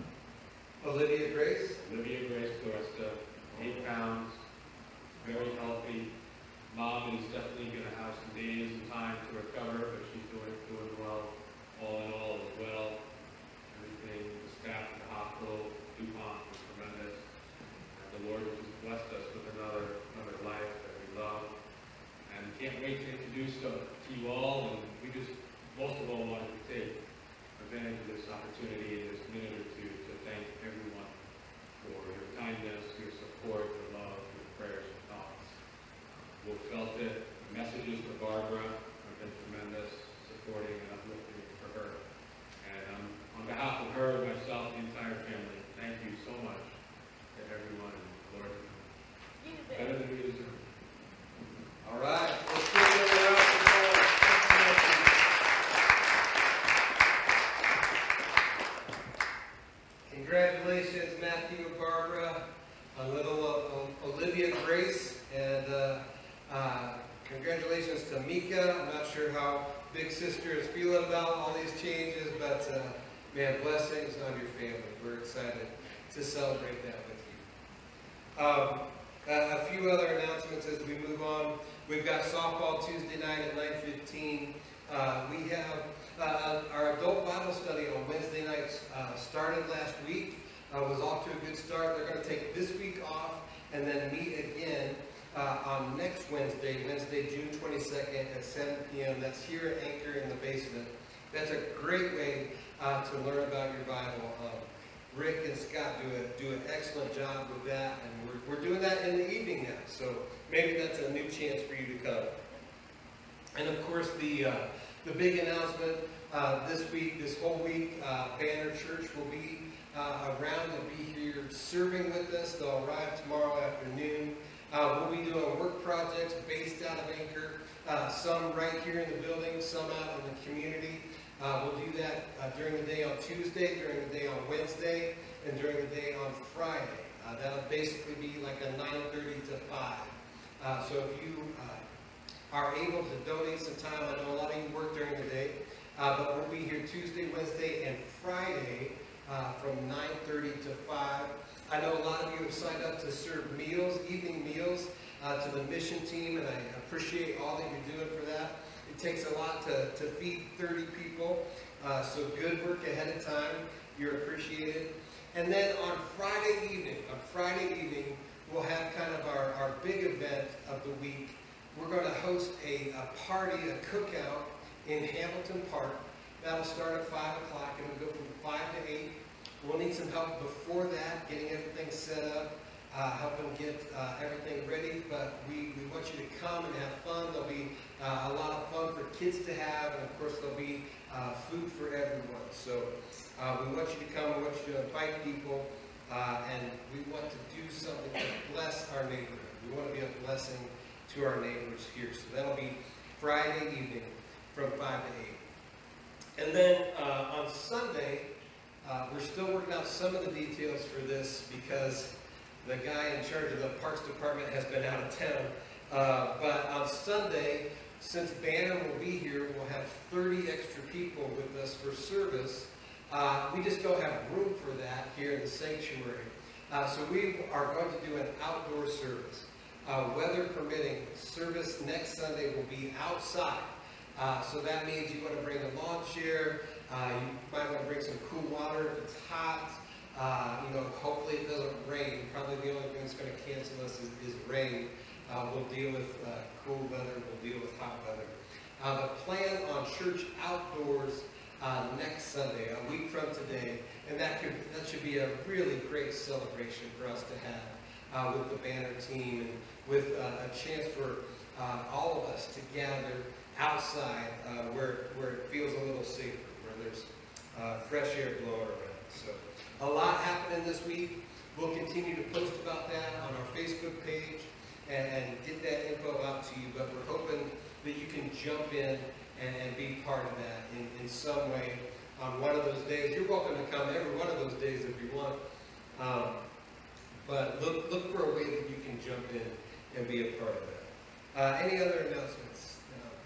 Olivia Grace? Olivia Grace Floresta, eight pounds, very healthy. Mom is definitely going to have some days and time to recover, but she's doing doing well. All in all, as well. Everything, the staff at the hospital, DuPont was tremendous. And the Lord has just blessed us with another another life that we love. And can't wait to introduce them to you all. And we just, most of all, wanted to take advantage of this opportunity in this minute or two to thank everyone for your kindness, your support, your love, your prayers and thoughts. We've felt it. The messages for Barbara have been tremendous, supporting and uplifting for her. And um, on behalf of her, myself, the entire family, thank you so much to everyone. Lord, better than we deserve. All right. Let's give it a round of applause. Congratulations, Matthew and Barbara, on little uh, Olivia Grace, and uh, uh, congratulations to Mika. I'm not sure how Big Sister is feeling about all these changes, but uh, man, blessings on your family. We're excited to celebrate that with you. Um, a, a few other announcements as we move on. We've got softball Tuesday night at nine fifteen. Uh, we have uh, our adult Bible study on Wednesday nights uh, started last week. Uh, was off to a good start. They're going to take this week off and then meet again uh, on next Wednesday, Wednesday, June twenty-second at seven p m That's here at Anchor in the basement. That's a great way uh, to learn about your Bible. Um, Rick and Scott do a, do an excellent job with that, and we're, we're doing that in the evening now. So maybe that's a new chance for you to come. And of course, the uh, the big announcement uh, this week, this whole week, uh, Banner Church will be uh, around and be here serving with us. They'll arrive tomorrow afternoon. Uh, we'll be doing work projects based out of Anchor, uh, some right here in the building, some out in the community. Uh, we'll do that uh, during the day on Tuesday, during the day on Wednesday, and during the day on Friday. Uh, that'll basically be like a nine thirty to five. Uh, so if you uh, are able to donate some time, I know a lot of you work during the day, uh, but we'll be here Tuesday, Wednesday, and Friday uh, from nine thirty to five. I know a lot of you have signed up to serve meals, evening meals, uh, to the mission team, and I appreciate all that you're doing for that. It takes a lot to, to feed thirty people, uh, so good work ahead of time. You're appreciated. And then on Friday evening, on Friday evening, we'll have kind of our, our big event of the week. We're going to host a, a party, a cookout in Hamilton Park. That'll start at five o'clock and it'll go from five to eight. We'll need some help before that, getting everything set up, uh, helping get uh, everything ready. But we, we want you to come and have fun. There'll be uh, a lot of fun for kids to have, and of course there'll be uh, food for everyone. So uh, we want you to come, we want you to invite people, uh, and we want to do something to bless our neighborhood. We want to be a blessing to our neighbors here. So that'll be Friday evening from five to eight. And then uh, on Sunday, uh, we're still working out some of the details for this because the guy in charge of the Parks Department has been out of town. Uh, but on Sunday, since Banner will be here, we'll have thirty extra people with us for service. Uh, we just don't have room for that here in the sanctuary. Uh, so we are going to do an outdoor service. Uh, weather permitting, service next Sunday will be outside. Uh, so that means you want to bring a lawn chair, uh, you might want to bring some cool water if it's hot. Uh, you know, hopefully it doesn't rain. Probably the only thing that's going to cancel us is, is rain. Uh, we'll deal with uh, cool weather, we'll deal with hot weather. Uh, but plan on church outdoors uh, next Sunday, a week from today, and that could that should be a really great celebration for us to have uh, with the Banner team and with uh, a chance for uh, all of us to gather outside uh, where where it feels a little safer, where there's uh, fresh air blowing around. So a lot happening this week. We'll continue to post about that on our Facebook page and, and get that info out to you. But we're hoping that you can jump in and, and be part of that in, in some way on one of those days. You're welcome to come every one of those days if you want. Um, but look look for a way that you can jump in and be a part of that. Uh, any other announcements?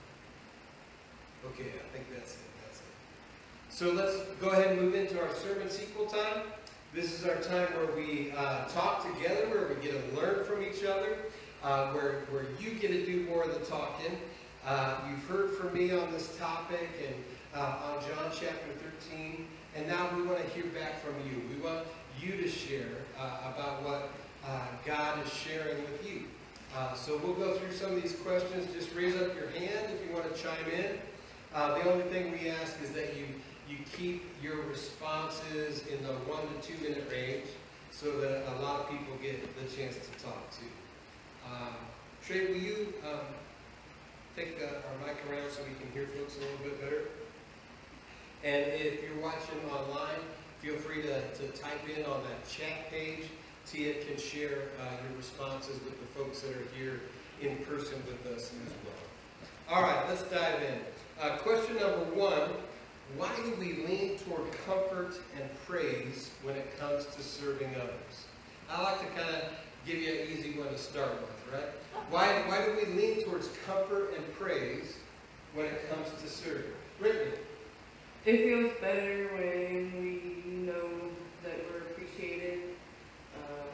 Okay, I think that's it, that's it. So let's go ahead and move into our sermon sequel time. This is our time where we uh, talk together, where we get to learn from each other, uh, where, where you get to do more of the talking. Uh, you've heard from me on this topic and uh, on John chapter thirteen, and now we want to hear back from you. We want you to share uh, about what uh, God is sharing with you. Uh, so we'll go through some of these questions. Just raise up your hand if you want to chime in. Uh, the only thing we ask is that you, you keep your responses in the one to two minute range so that a lot of people get the chance to talk to. Um, Trey, will you um, take the, our mic around so we can hear folks a little bit better? And if you're watching online, feel free to, to type in on that chat page. Tia can share uh, your responses with the folks that are here in person with us as well. All right, let's dive in. Uh, question number one, why do we lean toward comfort and praise when it comes to serving others? I like to kind of give you an easy one to start with, right? Why, why do we lean towards comfort and praise when it comes to serving? Brittany? It feels better when we know that we're appreciated. Um,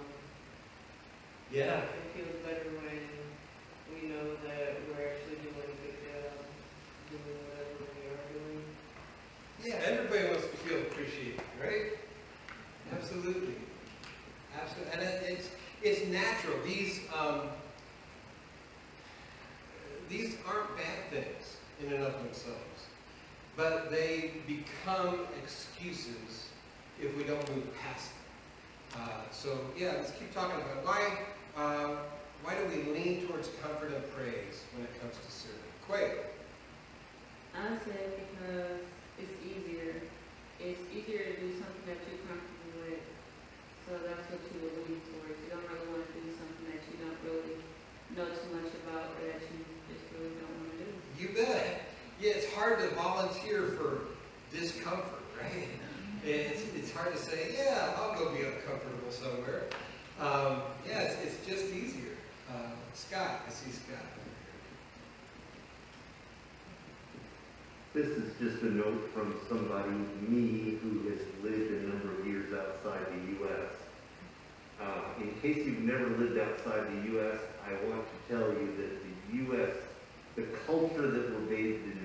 Yeah. It feels better when we know that we're actually doing a good job doing whatever we are doing. Yeah, everybody wants to feel appreciated, right? Absolutely. Absolutely. And it, it's, it's natural. These, um, these aren't bad things in and of themselves. But they become excuses if we don't move past them. Uh, so, yeah, let's keep talking about it. Why, uh, why do we lean towards comfort and praise when it comes to serving? Quayle? I said because it's easier. It's easier to do something that you're comfortable with. So that's what you will lean towards. You don't really want to do something that you don't really know too much about or that you just really don't want to do. You bet. Yeah, it's hard to volunteer for discomfort, right? It's, it's hard to say, yeah, I'll go be uncomfortable somewhere. Um, yeah, it's, it's just easier. Uh, Scott, I see Scott. This is just a note from somebody, me, who has lived a number of years outside the U S Uh, in case you've never lived outside the U S, I want to tell you that the U S, the culture that we're bathed in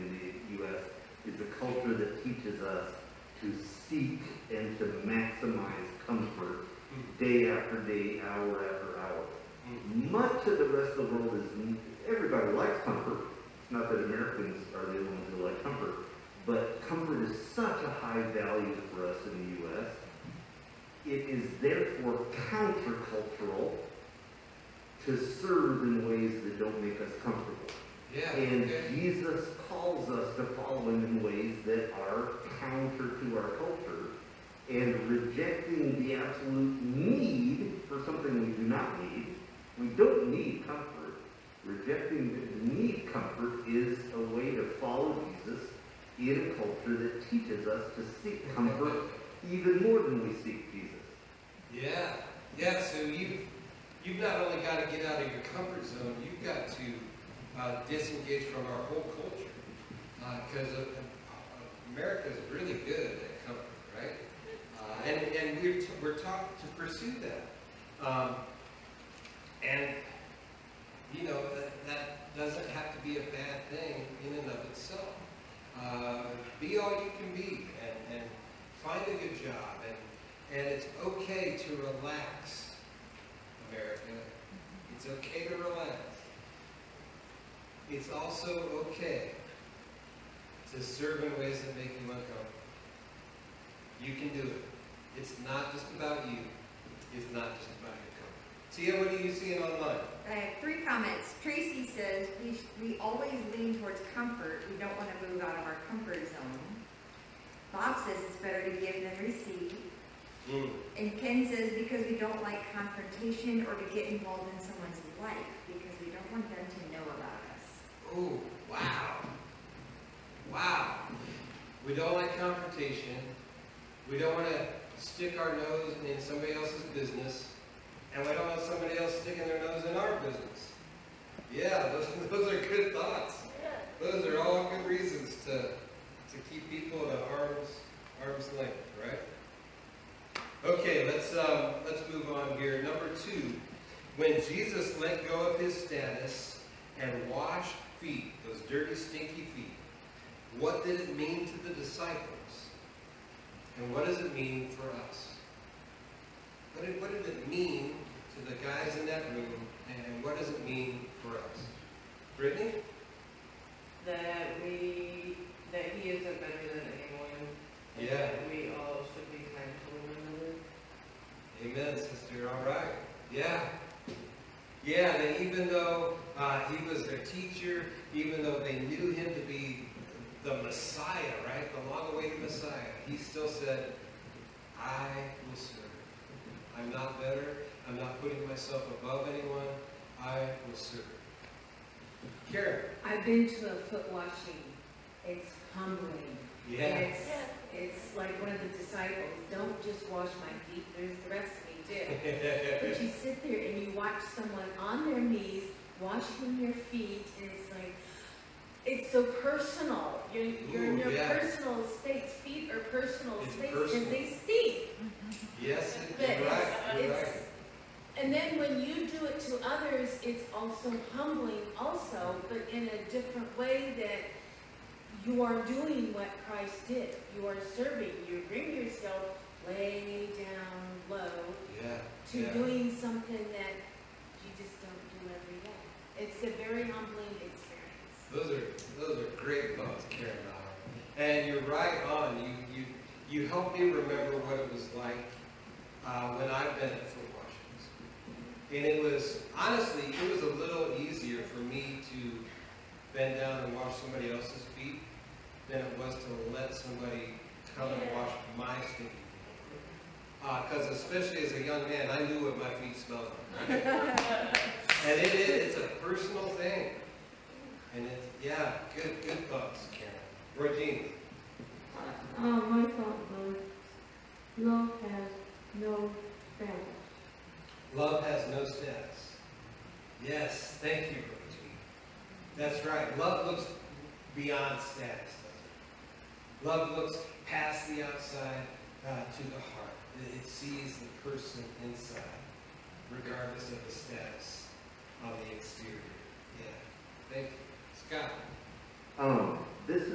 that teaches us to seek and to maximize comfort day after day, hour after hour. Much of the rest of the world is, everybody likes comfort. It's not that Americans are the only ones who like comfort, but comfort is such a high value for us in the U S. It is therefore countercultural to serve in ways that don't make us comfortable. Yeah. And okay. Jesus calls us to follow him in ways that are counter to our culture, and rejecting the absolute need for something we do not need. We don't need comfort. Rejecting the need comfort is a way to follow Jesus in a culture that teaches us to seek comfort even more than we seek Jesus. Yeah, yeah. So you've you've not only got to get out of your comfort zone, you've got to uh, disengage from our whole culture, because uh, uh, America is really good at comfort, right? Uh, and and we're t we're taught to pursue that, um, and you know that that doesn't have to be a bad thing in and of itself. Uh, be all you can be, and, and find a good job, and and it's okay to relax, America. It's okay to relax. It's also okay to serve in ways that make you uncomfortable. You can do it. It's not just about you. It's not just about your comfort. Tia, what are you seeing online? I have three comments. Tracy says we, sh- we always lean towards comfort. We don't want to move out of our comfort zone. Bob says it's better to give than receive. Mm. And Ken says because we don't like confrontation or to get involved in someone's life because we don't want them to know about us. Oh, wow. Wow. We don't like confrontation. We don't want to stick our nose in somebody else's business. And we don't want somebody else sticking their nose in our business. Yeah, those, those are good thoughts. Those are all good reasons to, to keep people at arm's, arm's length, right? Okay, let's, um, let's move on here. Number two, when Jesus let go of his status and washed feet, those dirty, stinky feet, what did it mean to the disciples? And what does it mean for us? What did, what did it mean to the guys in that room, and what does it mean for us? Brittany? That we, that he isn't better than anyone. And Yeah. that we all should be kind to one another. Amen, sister. All right. Yeah. Yeah, that even though uh, he was their teacher, even though they knew him to be the Messiah, right? The long-awaited Messiah, he still said, I will serve. I'm not better. I'm not putting myself above anyone. I will serve. Karen? I've been to a foot washing. It's humbling. Yeah. And it's, it's like one of the disciples, don't just wash my feet, there's the rest of me too. But you sit there and you watch someone on their knees washing their feet, and it's like, it's so personal. You're, you're in Ooh, your yeah. personal space. Feet are personal It's space personal. because they stink. Yes, it- But you're right. You're it's, right. and then when you do it to others, it's also humbling also, but in a different way that you are doing what Christ did. You are serving. You bring yourself way down low Yeah. to yeah. doing something that you just don't do every day. It's a very humbling experience. Those are those are great thoughts, Karen. And you're right on. You you you helped me remember what it was like uh, when I've been at foot washings. And it was honestly, it was a little easier for me to bend down and wash somebody else's feet than it was to let somebody come and wash my stinky feet. Because uh, especially as a young man, I knew what my feet smelled like. And it is it's a personal thing. And it's, yeah, good, good thoughts, Karen. Regine. Uh, my thought was, love has no bounds. Love has no status. Yes, thank you, Regine. That's right. Love looks beyond status, doesn't it? Love looks past the outside uh, to the heart. It, it sees the person inside, regardless of the status on the exterior. Yeah, thank you. Scott. Um, this is,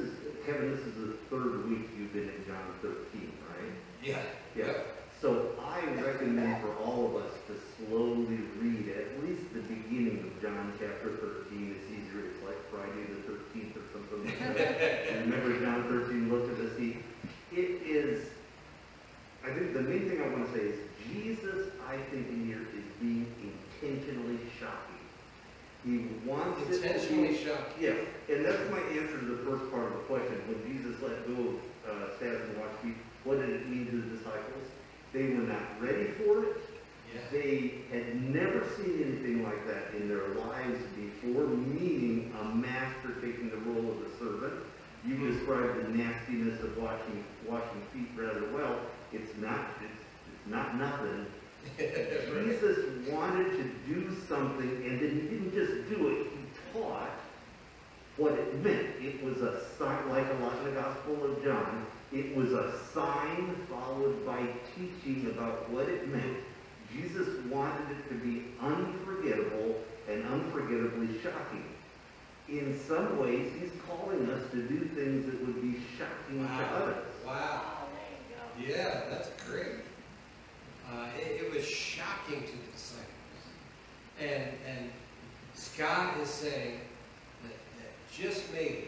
Kevin, this is the third week you've been in John thirteen, right? Yeah. Yeah. So I recommend for all of us to slowly read at least the beginning of John chapter thirteen. It's easier. It's like Friday the thirteenth or something like that. Remember John thirteen, look at the sea. It is, I think the main thing I want to say is Jesus, I think in here is being intentionally shocking. He wants it to be Intentionally shocking. yeah, and that's my answer to the first part of the question. When Jesus let go of uh, staff and wash feet, what did it mean to the disciples? They were not ready for it. Yeah. They had never seen anything like that in their lives before, meaning a master taking the role of a servant. You described the nastiness of washing washing feet rather well. It's not it's, it's not nothing. Jesus wanted to do something, and then he didn't just do it, he taught what it meant. It was a sign, like a lot in the Gospel of John, it was a sign followed by teaching about what it meant. Jesus wanted it to be unforgettable and unforgettably shocking. In some ways, he's calling us to do things that would be shocking Wow. to others. Wow. Yeah, that's great. Uh, it, it was shocking to the disciples. And, and Scott is saying that, that just maybe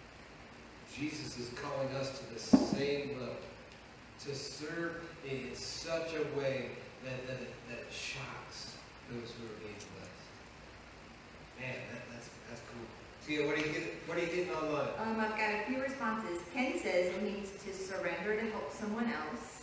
Jesus is calling us to the same level, to serve in such a way that, that, it, that it shocks those who are being blessed. Man, that, that's, that's cool. Tia, what are you getting, what are you getting online? Um, I've got a few responses. Ken says it means to surrender to help someone else.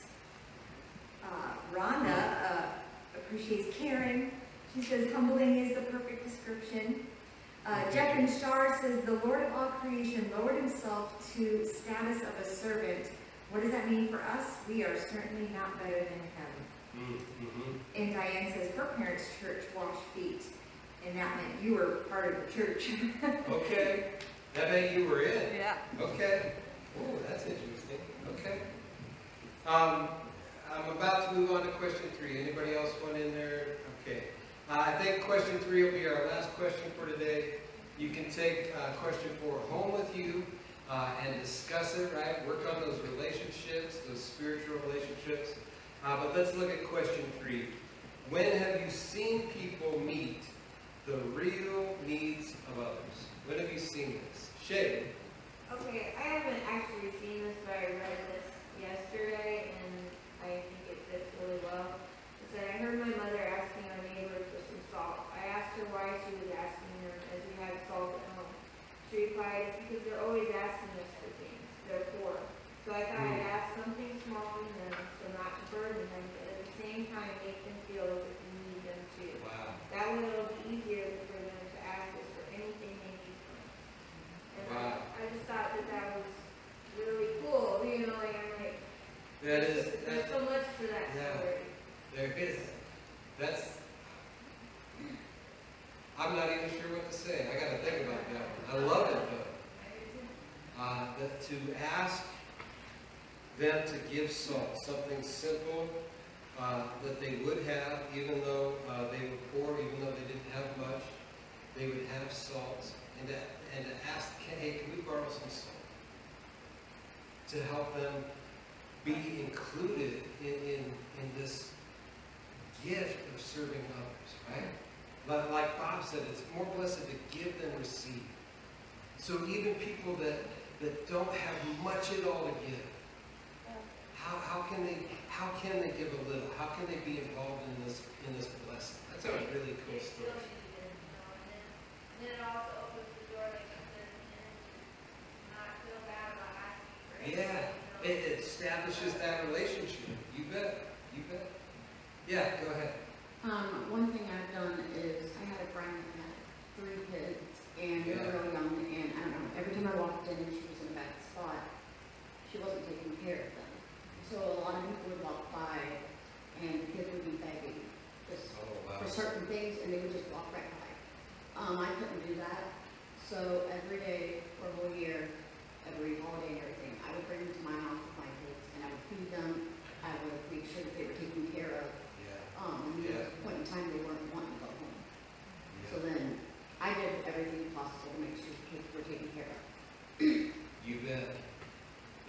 Uh, Rhonda uh, appreciates Karen. She says humbling is the perfect description. Uh, Jeff and Shar says the Lord of all creation lowered himself to status of a servant. What does that mean for us? We are certainly not better than him. Mm-hmm. And Diane says her parents' church washed feet, and that meant you were part of the church. Okay. That meant you were in. Yeah. Okay. Oh, that's interesting. Okay. Um, I'm about to move on to question three. Anybody else want in there? Okay. Uh, I think question three will be our last question for today. You can take uh, question four home with you uh, and discuss it, right? Work on those relationships, those spiritual relationships. Uh, but let's look at question three. When have you seen people meet the real needs of others? When have you seen this? Shay? Okay, I haven't actually seen this, but I read this yesterday, and I think it fits really well. It said, I heard my mother asking our neighbor for some salt. I asked her why she was asking her, as we had salt at home. She replied, it's because they're always asking us for things. They're poor. So I thought I'd ask something small from them, so not to burden them, but at the same time make them feel as if we need them too. Wow. That way it'll be easier for them to ask us for anything they need from us. And Wow. I, I just thought that that was really cool, you know, like, I'm like, That is, there's that's, so much to that Yeah. story. there is. That's, I'm not even sure what to say. I gotta think about that one. I love it though. Uh, that to ask them to give salt, something simple, uh, that they would have, even though uh, they were poor, even though they didn't have much, they would have salt, and to, and to ask, hey, can we borrow some salt? To help them be included in, in, in this gift of serving others, right? But like Bob said, it's more blessed to give than receive. So even people that, that don't have much at all to give, how, how can they how can they give a little? How can they be involved in this in this blessing? That's a really cool story. And then it also opens the door that comes in and not feel bad about asking for anything. Yeah, it, it establishes that relationship. You bet. You bet. Yeah, go ahead. Um, one thing I've done is I had a friend that had three kids, and they Yeah. were real young, and I don't know, every time I walked in, she was in a bad spot. She wasn't taking care of them. So a lot of people would walk by, and the kids would be begging, just Oh wow. for certain things, and they would just walk right by. Um, I couldn't do that, so every day for a whole year, every holiday and everything, I would bring them to my house with my kids, and I would feed them, I would make sure that they were taken care of. Yeah. Um, and Yeah. at a point in time, they weren't wanting to go home. So Yeah. then, I did everything possible to make sure the kids were taken care of. You bet.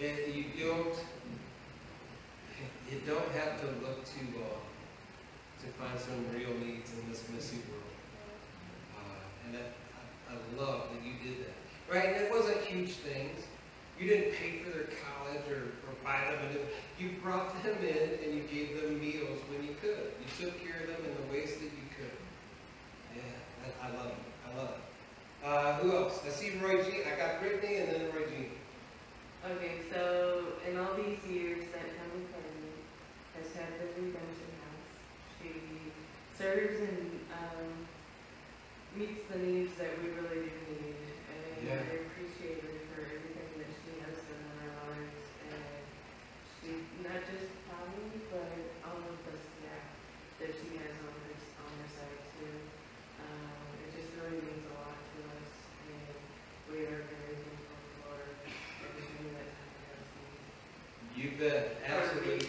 And you don't, you don't have to look too long to find some real needs in this messy world. Uh, and that, I, I love that you did that. Right? And it wasn't huge things. You didn't pay for their college or, or buy them. And you brought them in and you gave them meals when you could. You took care of them in the ways that you could. Yeah, I, I love it. I love it. Uh, who else? I see Roy Jean. I got Brittany and then Roy Jean. Okay, so in all these years that Helen Kelly has had the Redemption House, she serves and um, meets the needs that we really do need. And Yeah. I appreciate her for everything that she has done in our lives. And she, not just Tommy, but all of the staff that she has on her, on her side too. Um, it just really means a lot to us. And we are very thankful for everything that Tommy has done. You bet. Absolutely.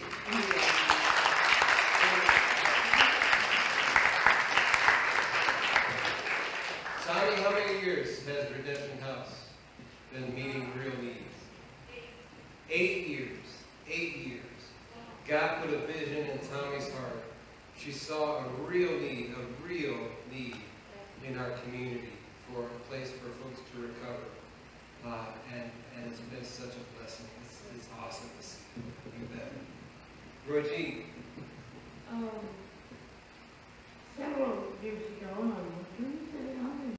Tommy, how many years has Redemption House been meeting real needs? Eight years. Eight years. God put a vision in Tommy's heart. She saw a real need, a real need in our community for a place for folks to recover. Uh, and, and it's been such a blessing. It's, it's awesome to see. You bet. Roy G.